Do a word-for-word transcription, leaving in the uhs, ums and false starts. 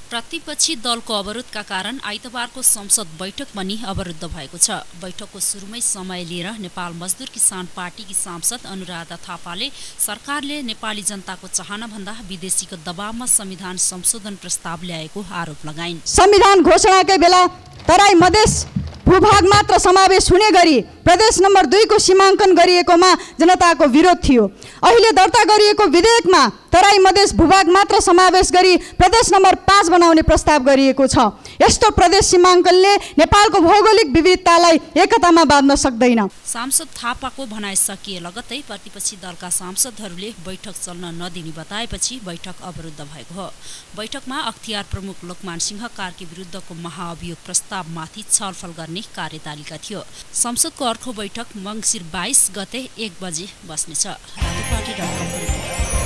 प्रतिपक्षी दलको अवरोधका कारण आइतबारको संसद बैठक पनि अवरुद्ध भएको छ। बैठकको सुरुमै समय लिएर नेपाल मजदुर किसान पार्टीकी सांसद अनुराधा थापाले सरकारले नेपाली जनताको चाहना भन्दा विदेशीको दबावमा संविधान संशोधन प्रस्ताव ल्याएको आरोप लगाइन्। संविधान घोषणाकै बेला तराई मधेस भूभाग मात्र समावेश हुने गरी प्रदेश नम्बर दुई को सीमाङ्कन गरिएकोमा जनताको विरोध थियो। अहिले दर्ता गरिएको विधेयकमा तराई मधेस भूभाग मात्र समावेश गरी प्रदेश नम्बर पाँच बनाउने प्रस्ताव गरिएको छ। यस्तो प्रदेश सीमाङ्कनले नेपालको भौगोलिक विविधतालाई एकतामा बाँध्न सक्दैन। सांसद थापाको भनाइ सकिए लगत्तै प्रतिपक्षी दलका सांसदहरूले बैठक चल्न नदिने बताएपछि बैठक अवरुद्ध भएको हो। बैठकमा अख्तियार प्रमुख लोकमान सिंह कार्की विरुद्धको महाअभियोग प्रस्तावमाथि छलफल गर्ने कार्यतालिका थियो। संसदको अर्को बैठक मङ्सिर बाइस गते एक बजे बस्नेछ।